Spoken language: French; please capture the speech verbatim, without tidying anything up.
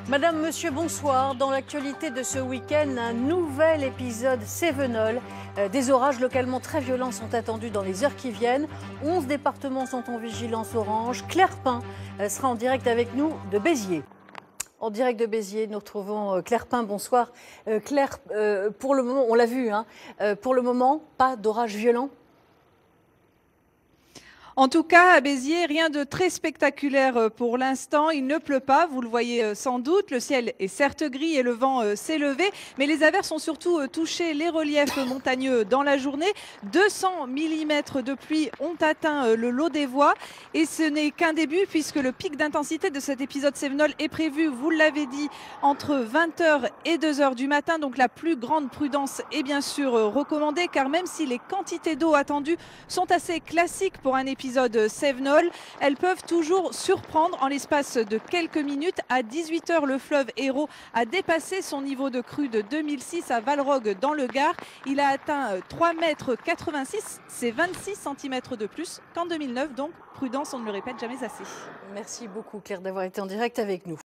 Madame, Monsieur, bonsoir. Dans l'actualité de ce week-end, un nouvel épisode Cévenol. Euh, des orages localement très violents sont attendus dans les heures qui viennent. onze départements sont en vigilance orange. Claire Pin euh, sera en direct avec nous de Béziers. En direct de Béziers, nous retrouvons euh, Claire Pin. Bonsoir. Euh, Claire, euh, pour le moment, on l'a vu, hein, euh, pour le moment, pas d'orage violent. En tout cas, à Béziers, rien de très spectaculaire pour l'instant. Il ne pleut pas, vous le voyez sans doute. Le ciel est certes gris et le vent s'est levé, mais les averses ont surtout touché les reliefs montagneux dans la journée. deux cents millimètres de pluie ont atteint le lot des voies et ce n'est qu'un début puisque le pic d'intensité de cet épisode Cévenol est prévu, vous l'avez dit, entre vingt heures et deux heures du matin. Donc la plus grande prudence est bien sûr recommandée car même si les quantités d'eau attendues sont assez classiques pour un épisode Cévenol, elles peuvent toujours surprendre en l'espace de quelques minutes. À dix-huit heures, le fleuve Hérault a dépassé son niveau de crue de deux mille six à Valrogue dans le Gard. Il a atteint trois mètres quatre-vingt-six, c'est vingt-six centimètres de plus qu'en deux mille neuf. Donc prudence, on ne le répète jamais assez. Merci beaucoup Claire d'avoir été en direct avec nous.